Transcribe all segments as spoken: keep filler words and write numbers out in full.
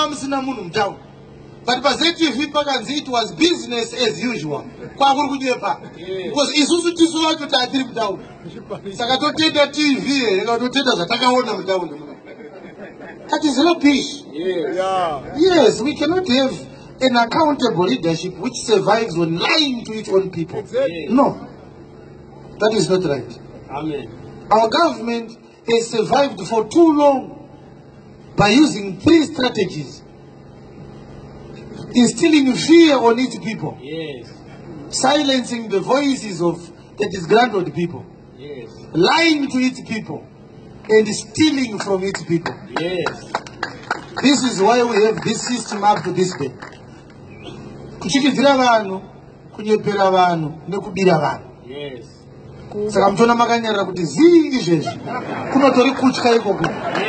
musina munhu mutauni. But pa Z T V pakanzi it was business as usual. Kwakuri kunyepa. Because isusu tisu vacho tatiri mutauni. Saka totenda T V, totenda zvatakaona mutauni. That is rubbish. Yeah. Yes, we cannot have an accountable leadership which survives on lying to its own people. Exactly. No. That is not right. Amen. Our government has survived for too long by using three strategies. Instilling fear on its people. Yes. Silencing the voices of the disgruntled people. Yes. Lying to its people. And stealing from its people. Yes. This is why we have this system up to this day. Kuchikidzira vanhu, kunyepera vanhu, nekubira vanhu. Yes. Saka mtona makanyarira kuti zii izvezvi kunotori kutya ikoko.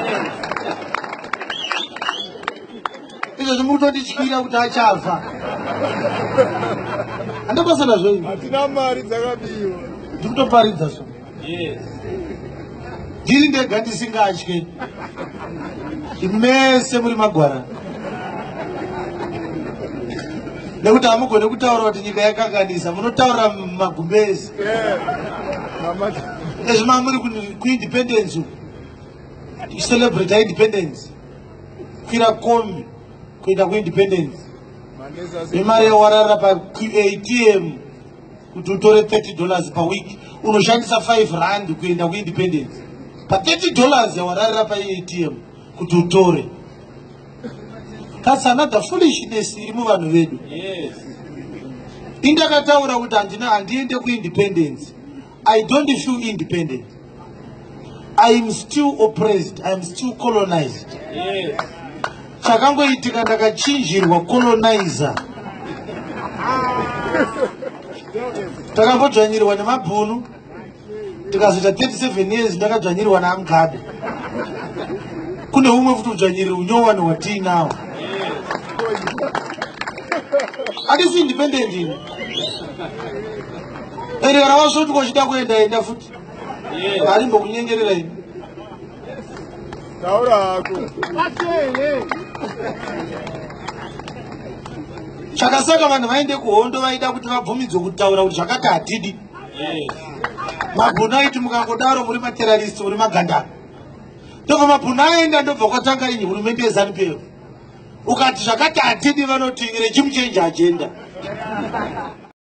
Izvezvi mukutondityira kuti achafa. Handapasa nazvo izvi. Hatina mari dzakabiwa. Ndikutoparidza so. Yes. Ndiri ndega ndisingatyi. Mese muri magwara. Nekuti hamugone kutaura kuti nyika yakanganisa, munotaura magumbezi. Ezvi mamuri kuindependence, celebrate independence, kwira kombi kuenda kuindependence. Imari yawarara pa A T M kuti utore thirty dollars per week, unoshandisa five rand kuenda kuindependence. Pa thirty dollars yawarara pa A T M kuti utore. That's another foolishness iri muvanhu vedu. Yes. Indakataura kuti handina handiende kuindependence. I don't feel independent. I am still oppressed. I am still colonized. Yes. Chakangoitika ndakachinjirwa colonizer. Takambojanyirwa nemabhunu. Tikazoita thirty-seven years ndakadzvanyirwa naMugabe. Kune umwe futi udzvanyirira unyowani watinawo. Hatisi independent ino. Ere kana wasvoti kwachida kuenda enda futi. Hari mbokunyengerera ino. Taura hako. Chakasaka vanhu vaende kuhondo vaida kuti vabvumidzwe kutaura kuti zvakati hatidi. Mabhunu aiti mukangodaro muri materrorist muri magandana. Ndobva mabhunu aenda ndobva kwatanga inyi hurumende yeZANU-P F. Ukati zvakati hatidi vanoti rechimu change agenda.